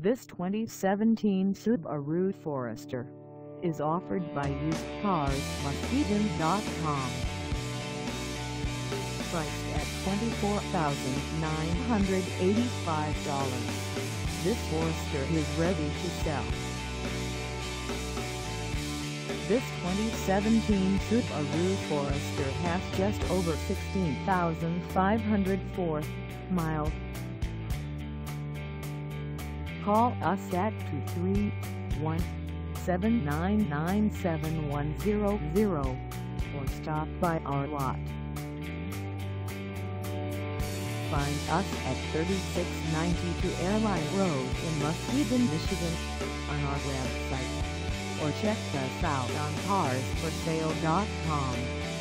This 2017 Subaru Forester is offered by usedcarsmuskegon.com. Priced at $24,985, this Forester is ready to sell. This 2017 Subaru Forester has just over 16,504 miles. Call us at 231-799-7100 or stop by our lot. Find us at 3692 Airline Road in Muskegon, Michigan on our website, or check us out on carsforsale.com.